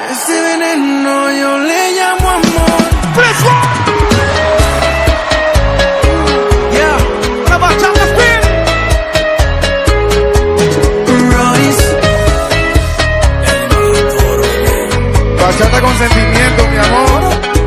Ese veneno yo le llamo amor. Yeah, una bachata spin. Royce. Bachata con sentimiento, mi amor.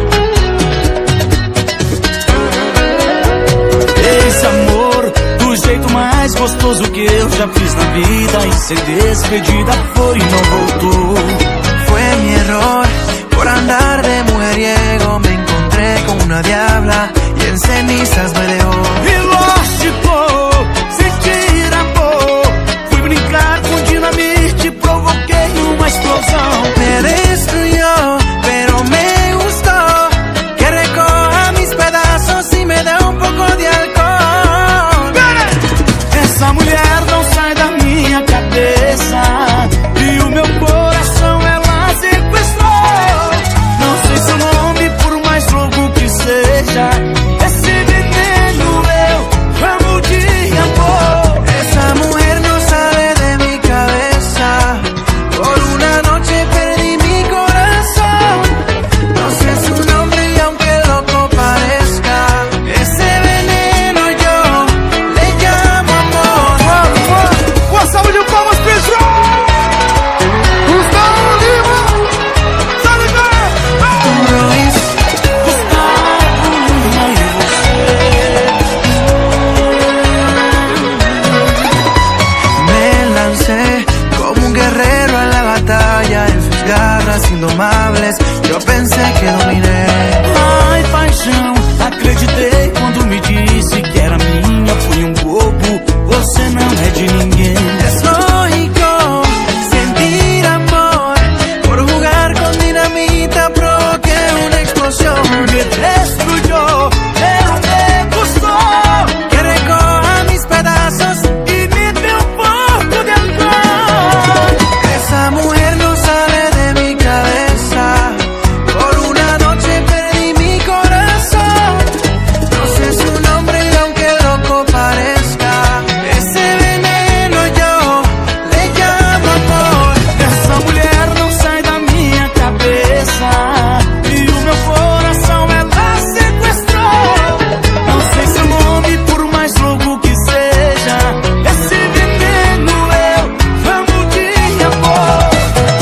Esse amor, do jeito mais gostoso que eu já fiz na vida. E sem despedida foi e não voltou. Fue mi error, por andar de mujeriego me encontré con una diabla y en cenizas me dejó. E lógico, sentir amor, fui brincar com dinamite, provoquei uma explosão. Me destruyó, pero me gustó que recoja mis pedazos y me dé un poco de alcohol. Essa mulher não sai da minha cabeça e o meu coração ela sequestrou. Não sei seu nome, por mais louco que seja. Esse veneno eu amo de amor. Esa mujer no sale de mi cabeza. Por una noche perdí mi corazón. No sé su nombre y aunque loco parezca, ese veneno yo le llamo amor. Uma salva de palmas, pessoal! Gustavo Lima! Sabe quem? Royce. Me lancé como un guerrero a la batalla. En sus garras indomables yo pensé que dominé. Ai, paixão, acreditei quando me disse que era minha. Fui um bobo, você não é de ninguém. Es lógico sentir amor. Por jugar con dinamita provoqué una explosión. Me destruyó, pero me gustou. Que recoja mis pedazos. E me deu um pouco de alcohol. Esa mujer no sale de mi cabeza. Por una noche perdí mi corazón. No sé su nombre y aunque loco parezca, ese veneno yo le llamo amor. Essa mulher não sai da minha cabeça e o meu coração ela sequestrou. Não sei seu nome, por mais louco que seja. Esse veneno eu amo de amor.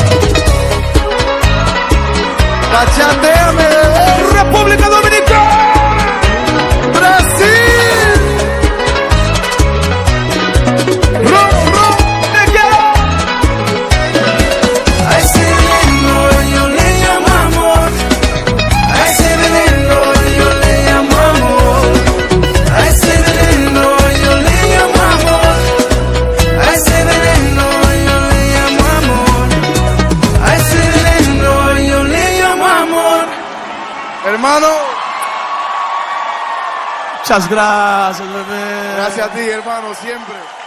Bachateame! República Dominicana! Brasil! Miguel! A ese veneno yo le llamo amor. A ese veneno yo le llamo amor. A ese veneno yo le llamo amor. A ese veneno yo le llamo amor. A ese veneno yo le llamo amor. Hermano, Muchas gracias, bebé. gracias a ti, hermano, siempre.